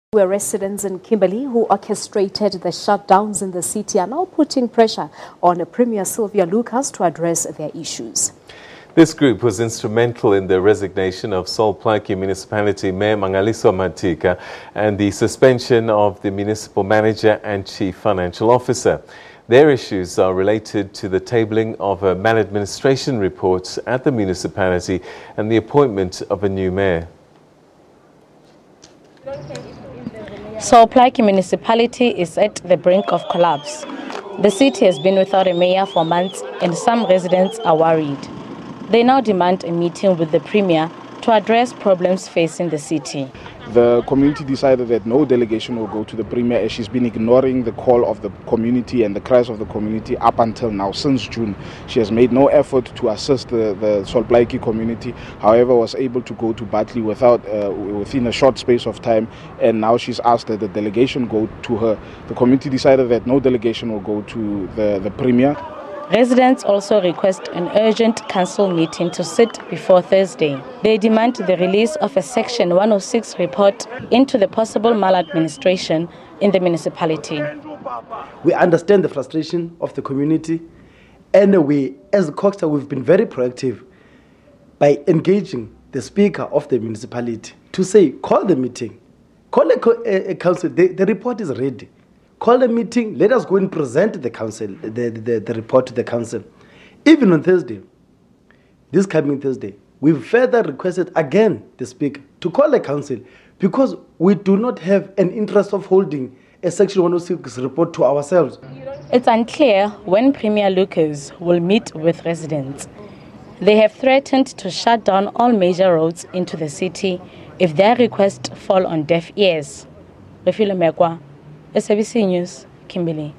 Where residents in Kimberley who orchestrated the shutdowns in the city are now putting pressure on Premier Sylvia Lucas to address their issues. This group was instrumental in the resignation of Sol Plaatje Municipality Mayor Mangaliso Matika and the suspension of the municipal manager and chief financial officer. Their issues are related to the tabling of a maladministration report at the municipality and the appointment of a new mayor. Sol Plaatje Municipality is at the brink of collapse. The city has been without a mayor for months and some residents are worried. They now demand a meeting with the Premier to address problems facing the city. The community decided that no delegation will go to the Premier as she's been ignoring the call of the community and the cries of the community up until now. Since June, she has made no effort to assist the Sol Plaatje community. However, was able to go to Batley within a short space of time, and now she's asked that the delegation go to her. The community decided that no delegation will go to the Premier. Residents also request an urgent council meeting to sit before Thursday. They demand the release of a Section 106 report into the possible maladministration in the municipality. We understand the frustration of the community, and we, as Coxter, we've been very proactive by engaging the Speaker of the municipality to say, call the meeting, call a council, the report is ready. Call a meeting, let us go and present the council, the report to the council. Even on Thursday, this coming Thursday, we've further requested again the Speaker to call the council because we do not have an interest of holding a Section 106 report to ourselves. It's unclear when Premier Lucas will meet with residents. They have threatened to shut down all major roads into the city if their requests fall on deaf ears. SABC News, Kimberley.